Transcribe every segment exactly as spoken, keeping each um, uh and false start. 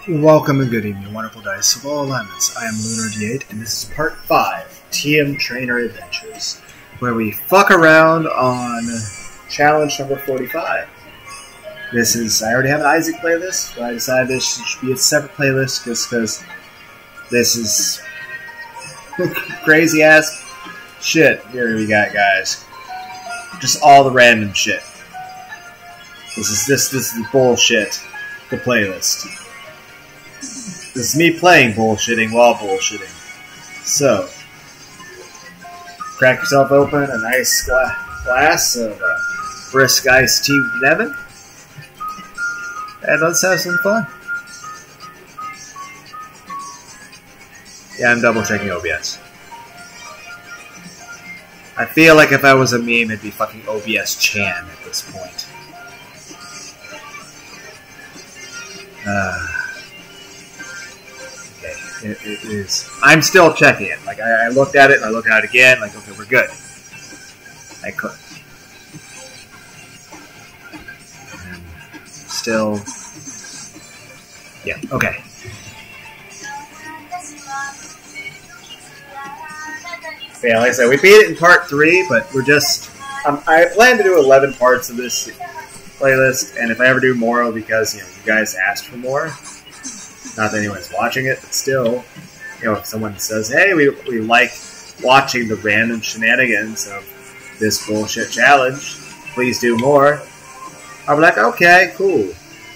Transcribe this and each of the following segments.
Welcome and good evening, wonderful dice of all alignments. I am Lunar D eight, and this is part five, T M Trainer Adventures, where we fuck around on challenge number forty-five. This is, I already have an Isaac playlist, but I decided this should be a separate playlist just because this is crazy ass shit. Here we got, guys. Just all the random shit. This is this this is bullshit. The playlist. This is me playing bullshitting while bullshitting. So, crack yourself open a nice gla glass of uh, brisk iced tea with lemon, and let's have some fun. Yeah, I'm double checking O B S. I feel like if I was a meme, it'd be fucking O B S Chan at this point. Uh, okay, it, it is. I'm still checking it. Like I, I looked at it and I looked at it again. Like, okay, we're good. I could. And still. Yeah. Okay. Yeah, like I said, we beat it in part three, but we're just. Um, I plan to do eleven parts of this playlist, and if I ever do more, it'll be because, you know, you guys asked for more. Not that anyone's watching it, but still, you know, if someone says, hey, we, we like watching the random shenanigans of this bullshit challenge, please do more, I'll be like, okay, cool.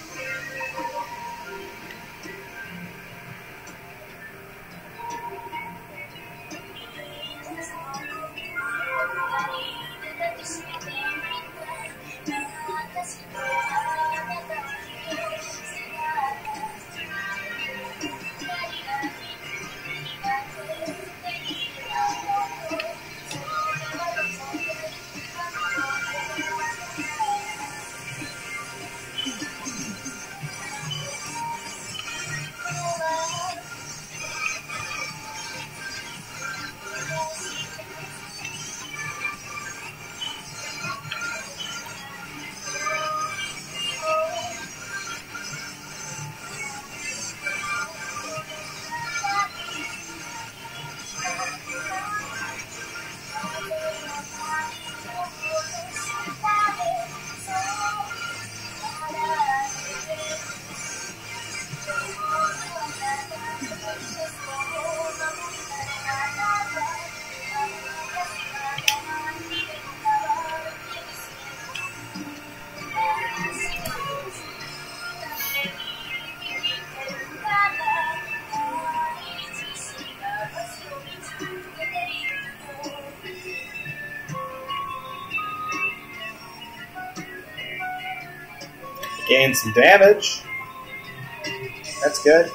Gain some damage. That's good.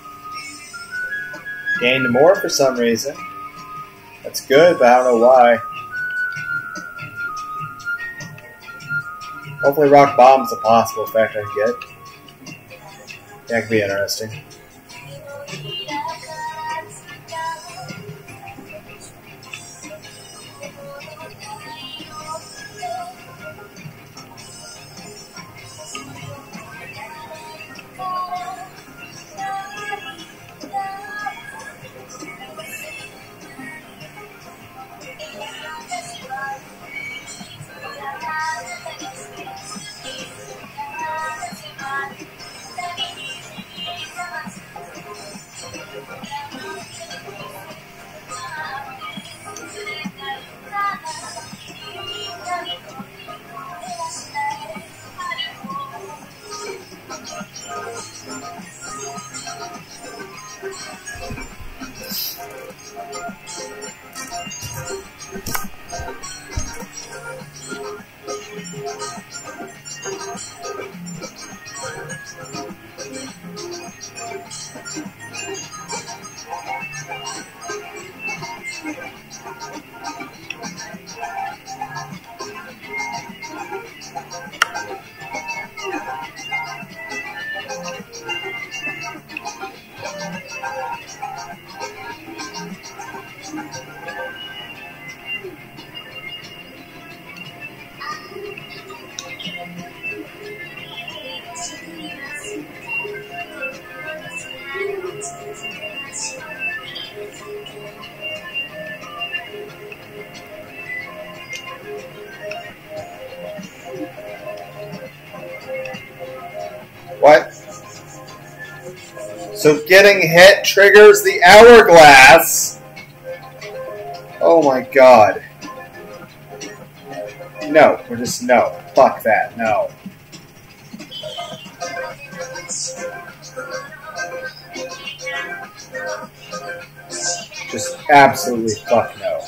Gained more for some reason. That's good, but I don't know why. Hopefully rock bomb's a possible effect I can get. That could be interesting. What? So getting hit triggers the hourglass? Oh my god. No, we're just no. Fuck that, no. Just absolutely fuck no.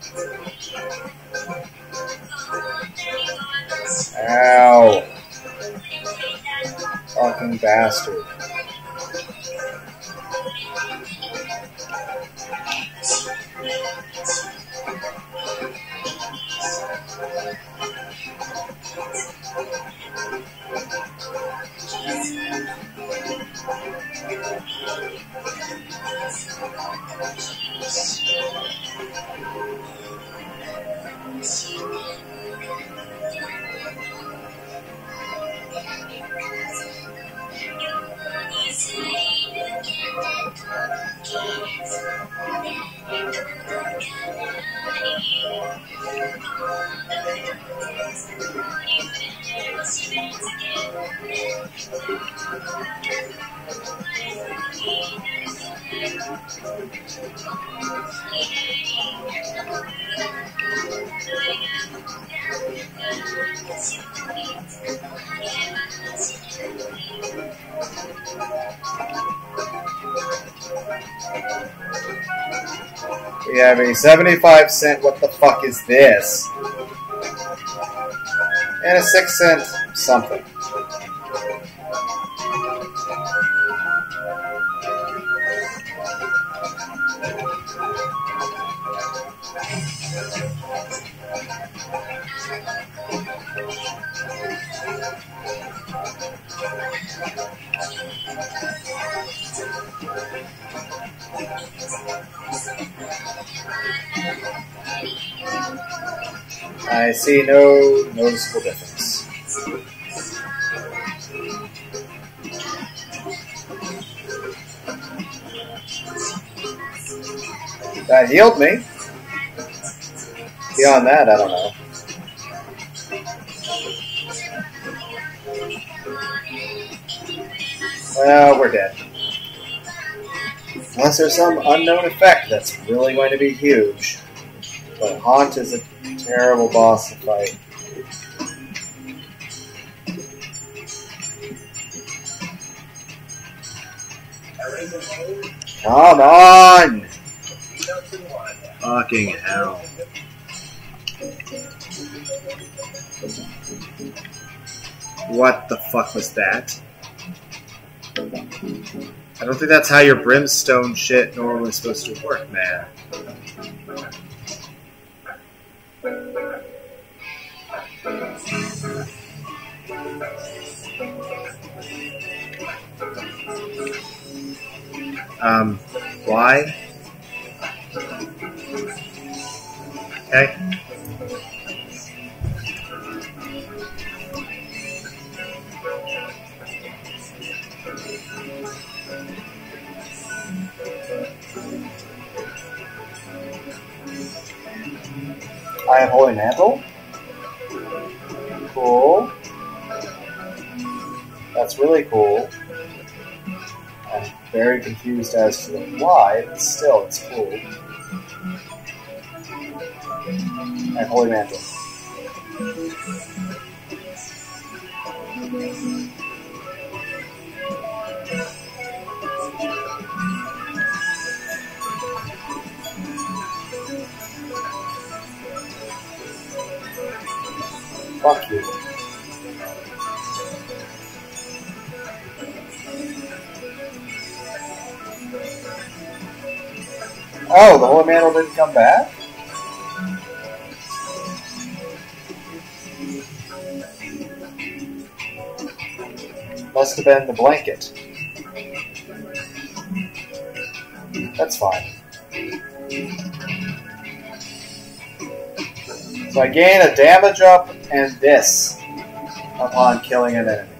Ow. Fucking bastard. We have a seventy-five cent, what the fuck is this? And a six cent something. I see no noticeable difference. That healed me. Beyond that, I don't know. Well, we're dead. Unless there's some unknown effect that's really going to be huge. But Haunt is a terrible boss to fight. Come on! Fucking hell. What the fuck was that? I don't think that's how your brimstone shit normally supposed to work, man. Um, why? Okay. I have Holy Mantle. Cool. That's really cool. I'm very confused as to why, but still, it's cool. I have Holy Mantle. Fuck you. Oh, the Holy Mantle didn't come back? Must have been the blanket. That's fine. So I gain a damage up and this upon killing an enemy.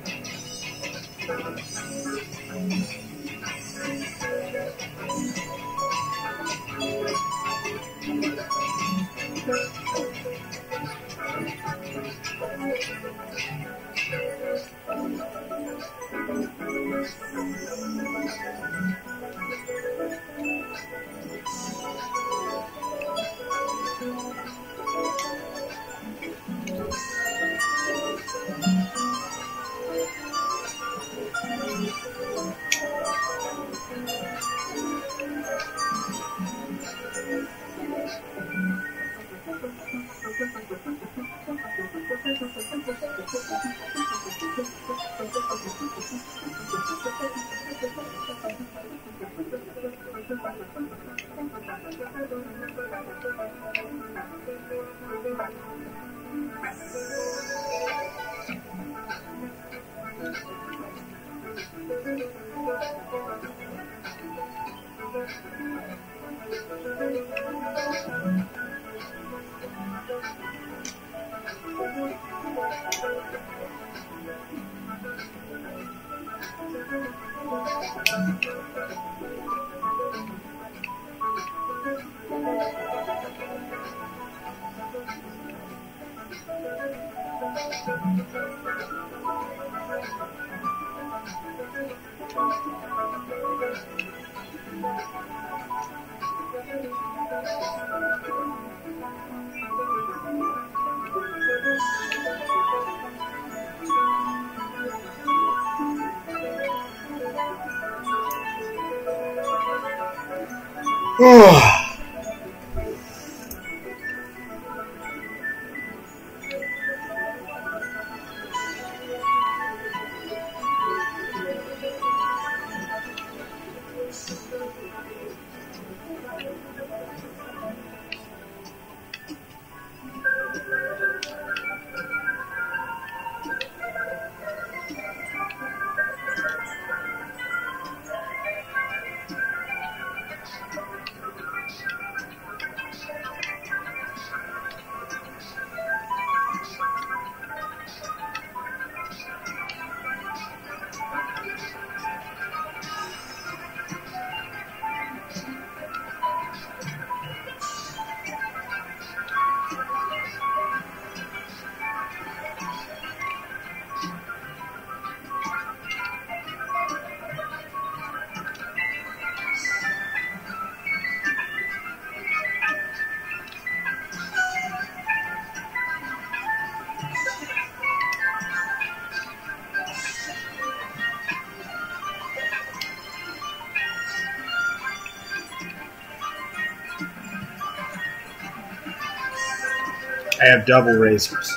I have double razors.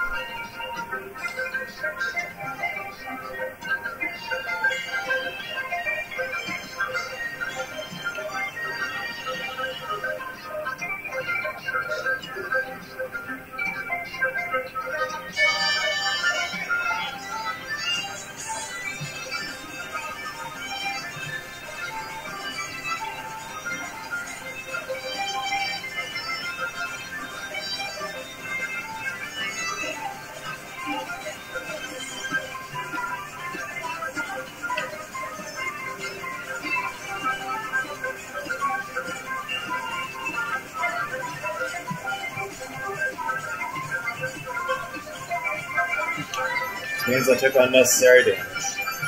Means I took unnecessary damage.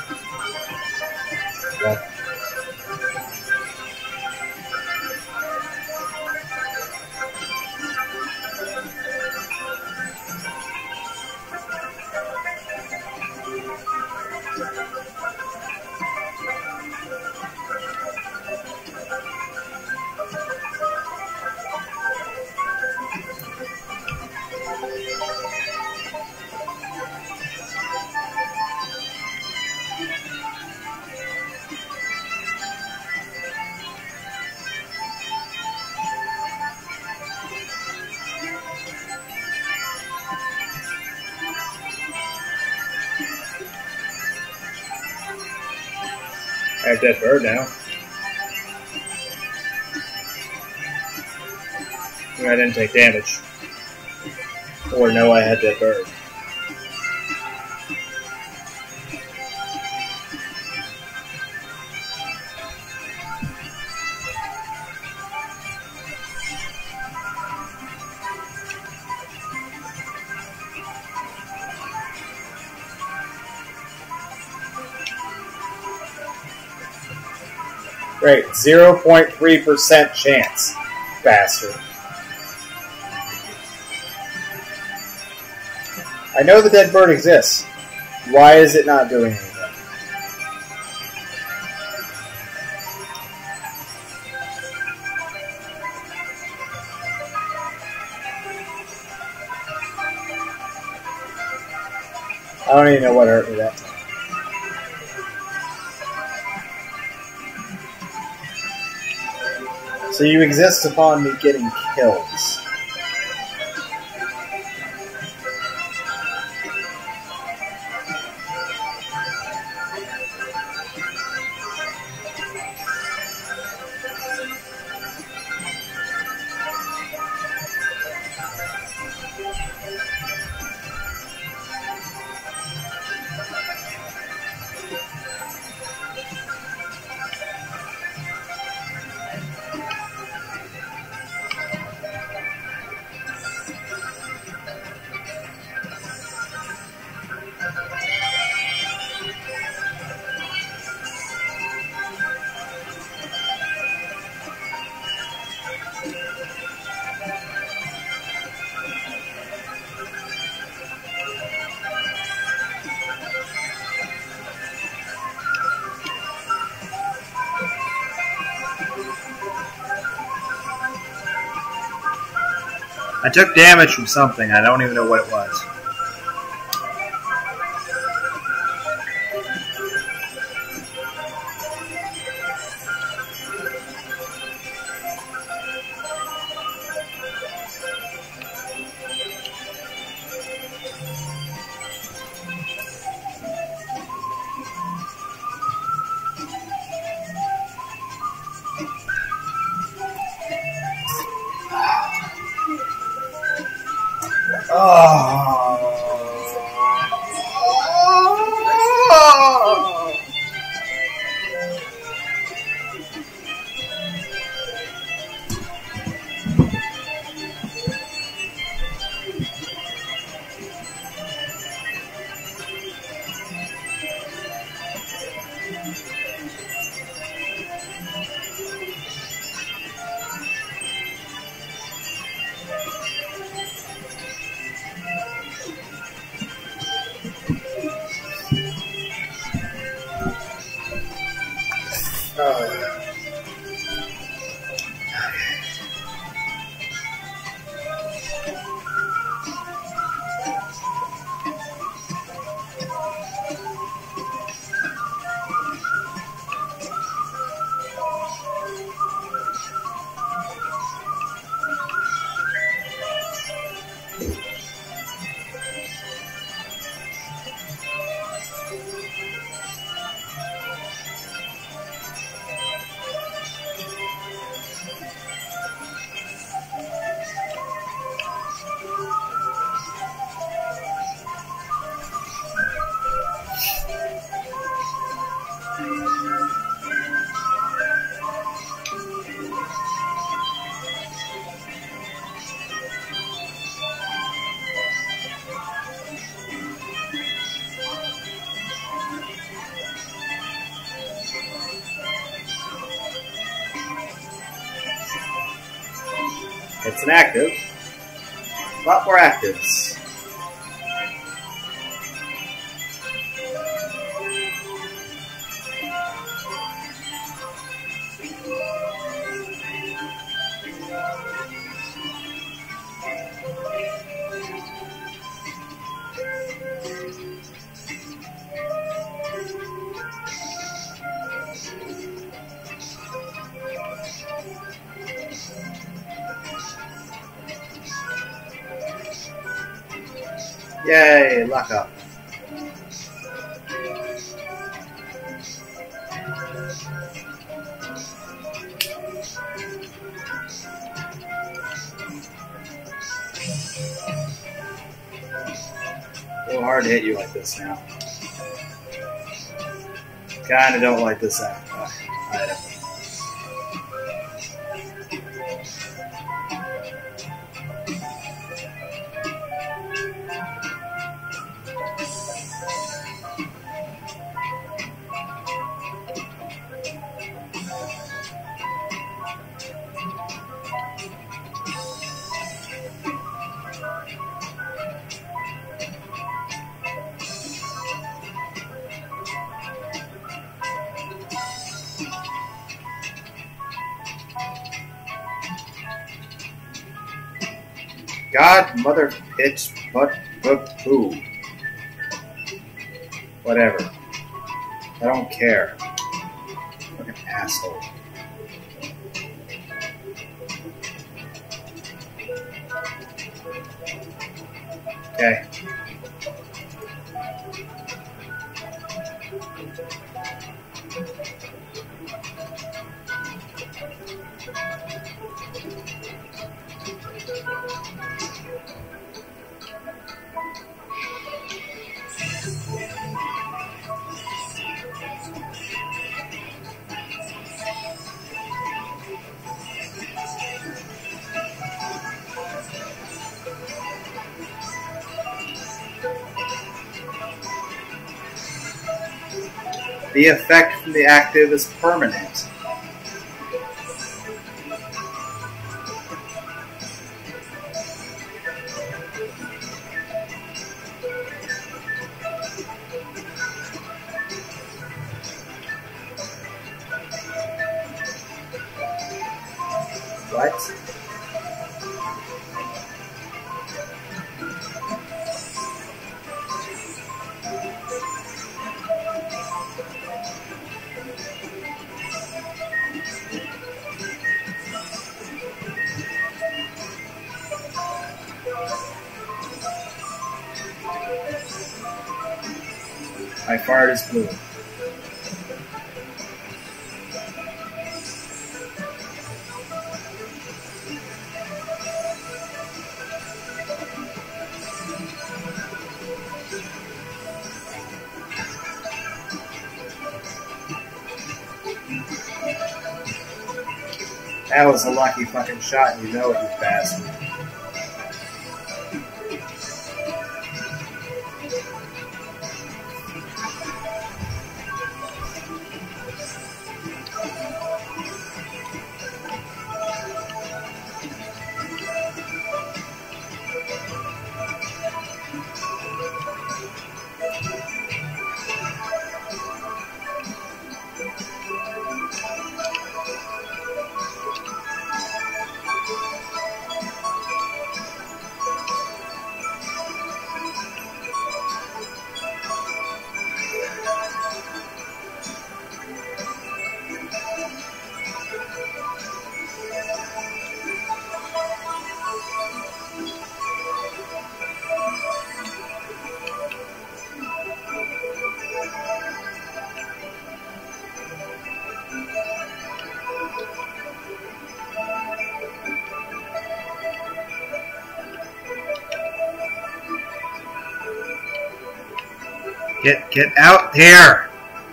Yep. I have dead bird now. I didn't take damage. Or no, I had dead bird. Great. zero point three percent chance. Bastard. I know the dead bird exists. Why is it not doing anything? I don't even know what hurt me that time. So you exist upon me getting kills. I took damage from something. I don't even know what it was. Oh. It's an active. A lot more actives. Yay, luck up. A little hard to hit you like this now. Kinda don't like this uh, item. God, mother, bitch, butt, butt, boo. Whatever. I don't care. Fucking asshole. Okay. The effect from the active is permanent. What? I fired as blue. That was a lucky fucking shot, and you know it, you bastard. Get, get out here!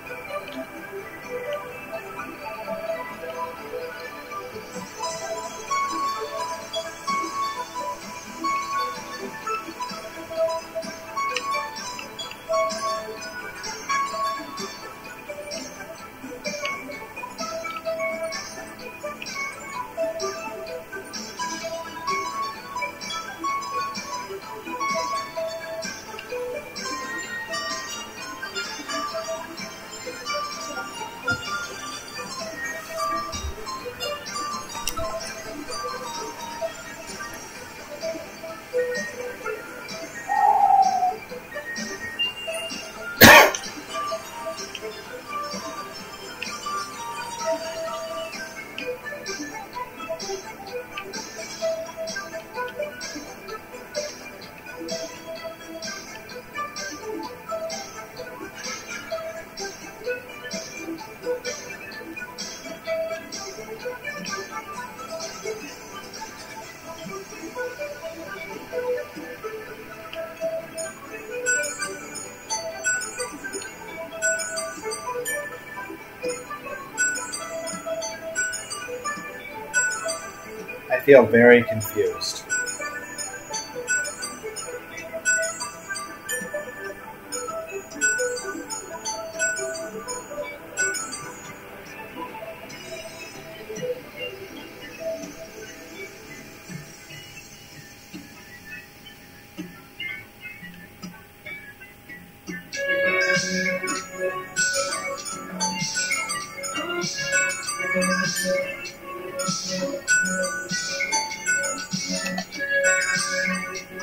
I feel very confused.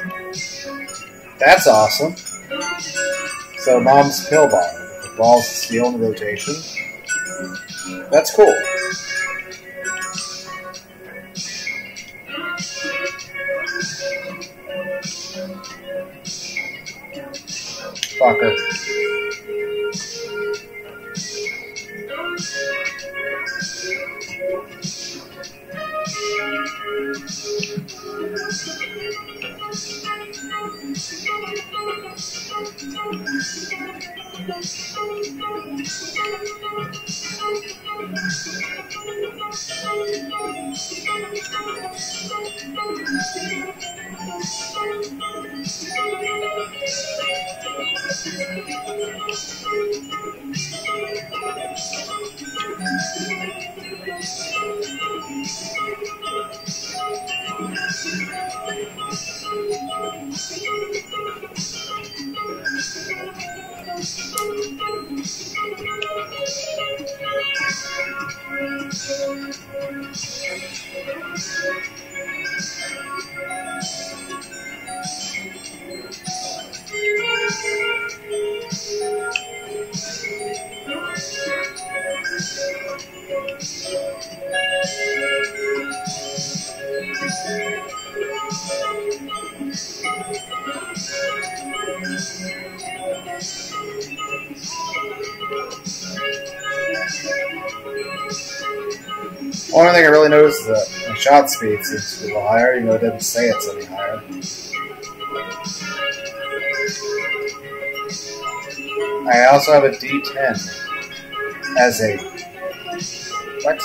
That's awesome. So Mom's pill bar. The balls of steel in rotation. That's cool. Fucker. Only thing I really noticed is that my shot speed seems to be a little higher, even though it didn't say it's any higher. I also have a D ten as a... What?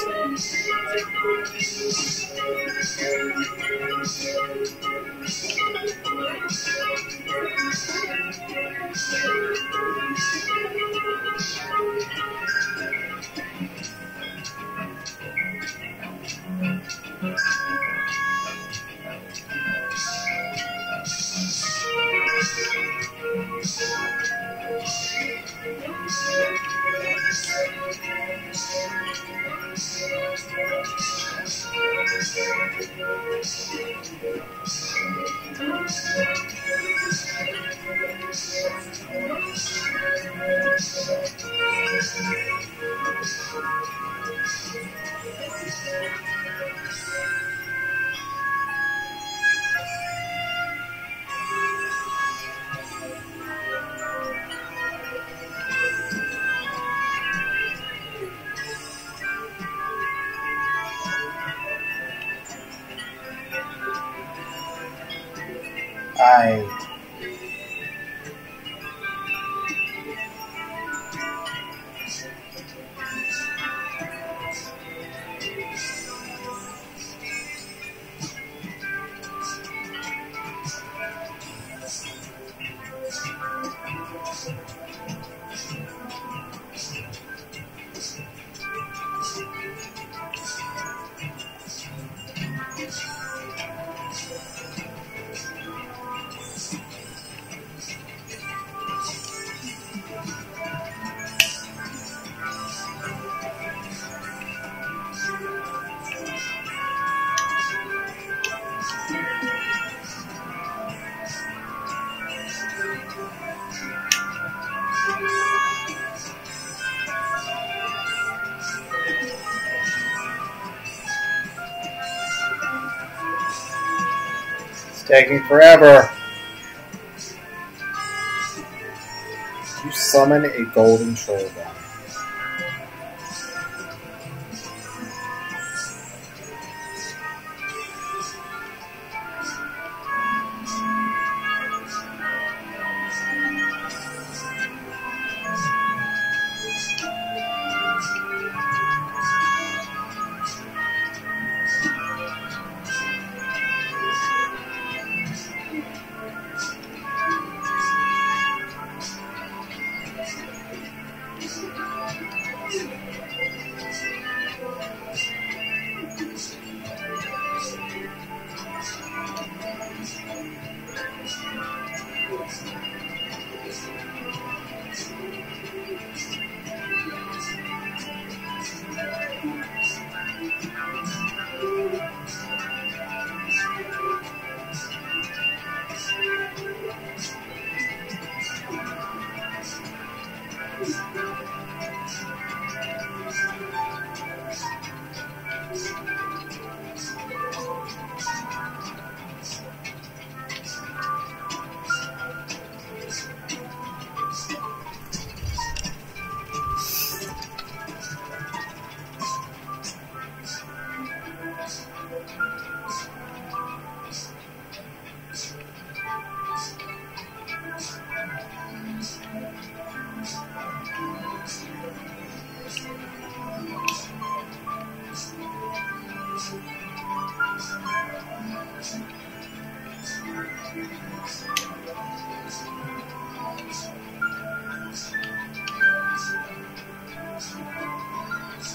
I... It's taking forever. You summon a golden troll bomb.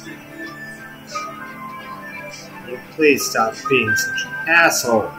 Please stop being such an asshole.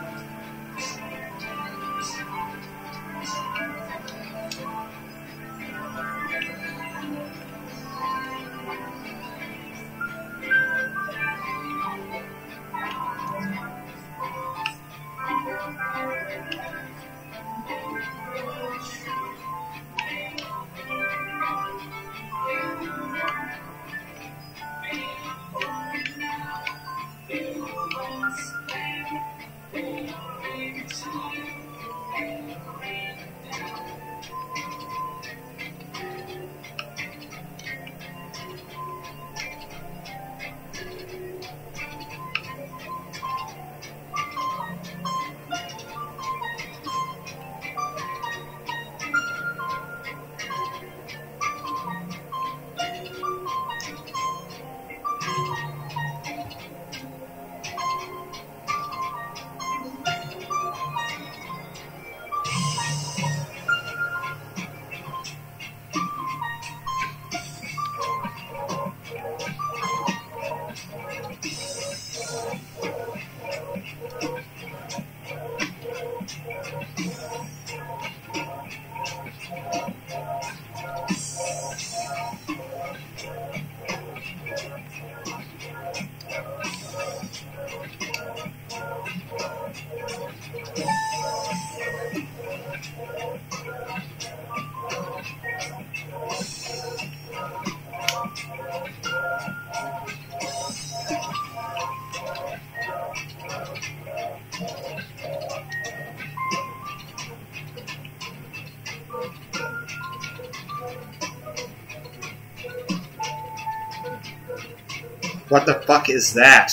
What the fuck is that?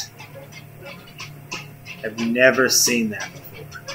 I've never seen that before.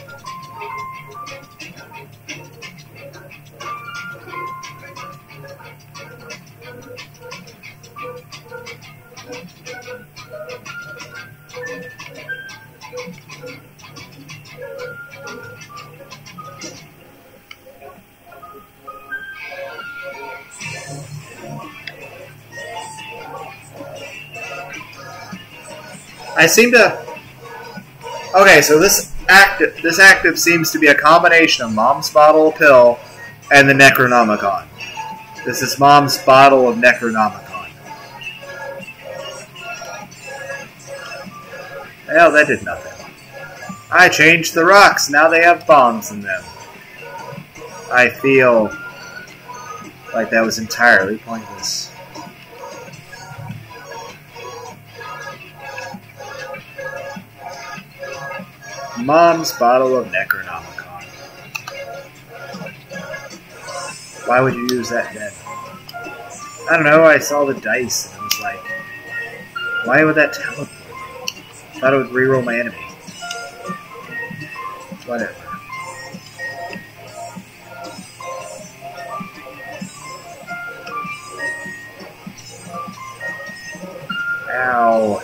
I seem to... Okay, so this active, this active seems to be a combination of Mom's bottle pill and the necronomicon. This is Mom's bottle of necronomicon. Well, that did nothing. I changed the rocks, now they have bombs in them. I feel like that was entirely pointless. Mom's bottle of necronomicon. Why would you use that then? I don't know, I saw the dice and I was like, why would that teleport me? I thought it would reroll my enemy. Whatever. Ow.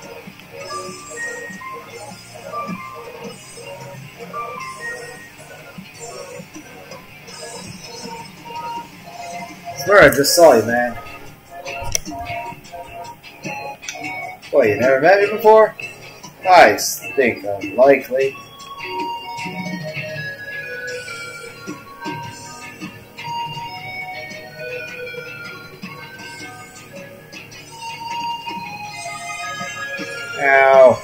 I swear I just saw you, man. Boy, you never met me before? I think unlikely. Ow.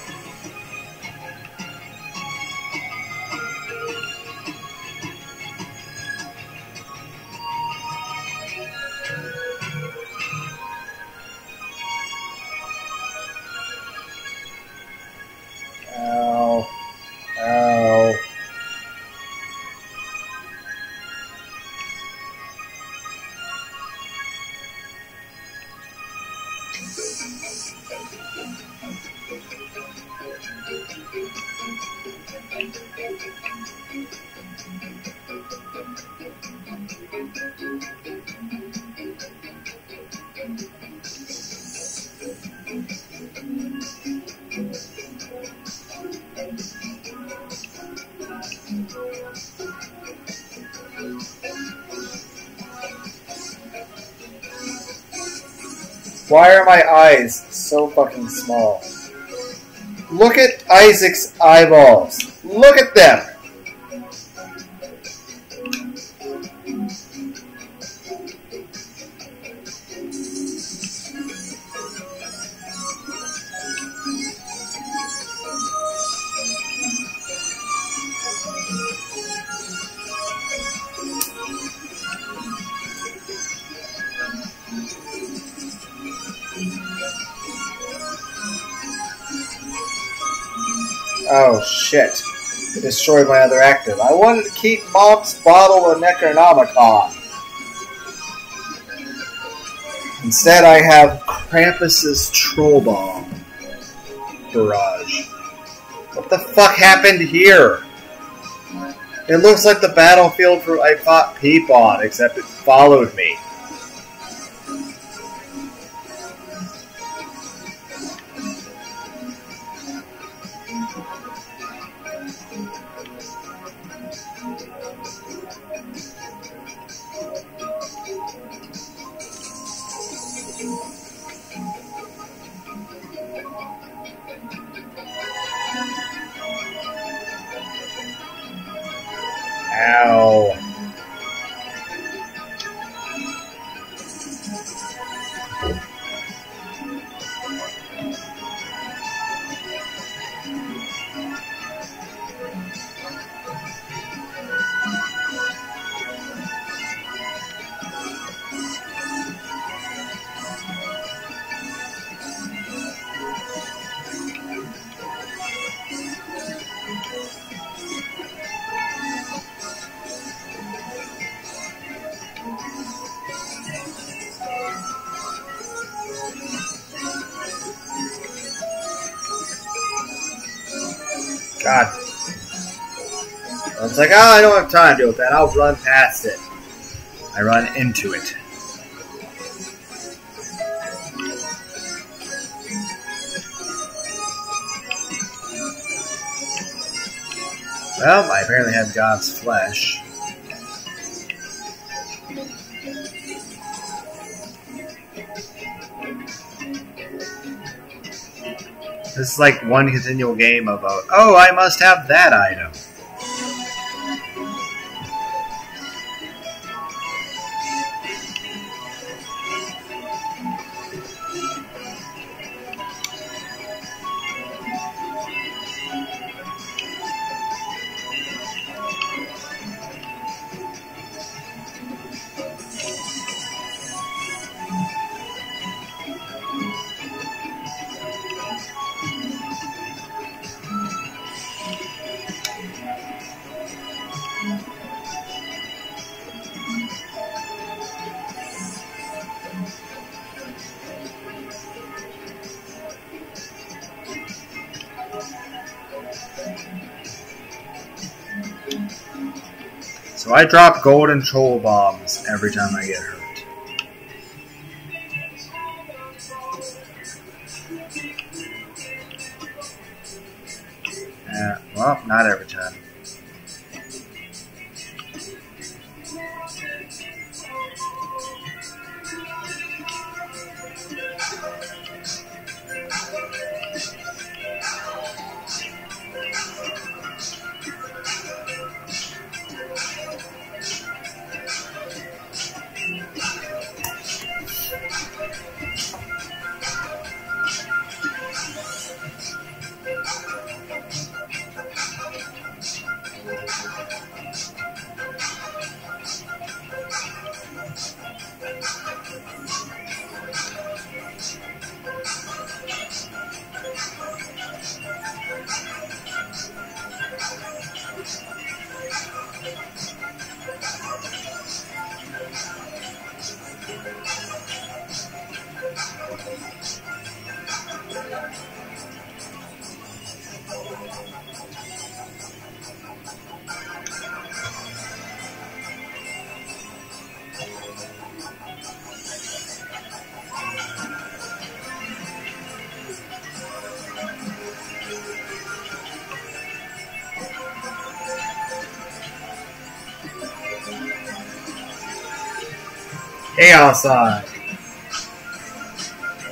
Ow. Ow. Why are my eyes so fucking small? Look at Isaac's eyeballs. Look at them. Oh shit. It destroyed my other active. I wanted to keep Mom's bottle of necronomicon. Instead I have Krampus's troll bomb barrage. What the fuck happened here? It looks like the battlefield for I fought Peep on, except it followed me. Ow. God. I was like, oh, I don't have time to deal with that. I'll run past it. I run into it. Well, I apparently have God's flesh. This is like one continual game about, oh, I must have that item. So I drop golden troll bombs every time I get hurt. Yeah, well, not every time. Chaos Eye.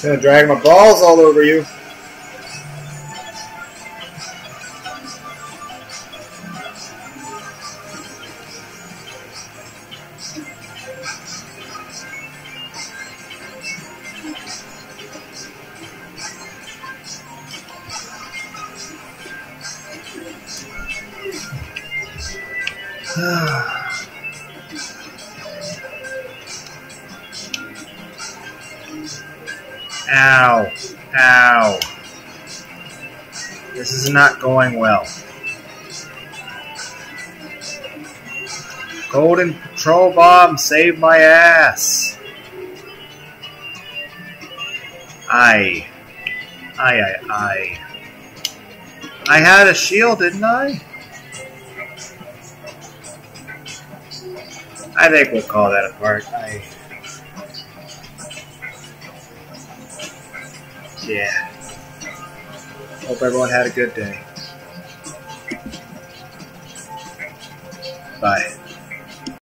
gonna drag my balls all over you. Ow. Ow. This is not going well. Golden Patrol Bomb, save my ass. Aye. Aye, aye, aye. I had a shield, didn't I? I think we'll call that a part. I... Yeah. Hope everyone had a good day. Bye.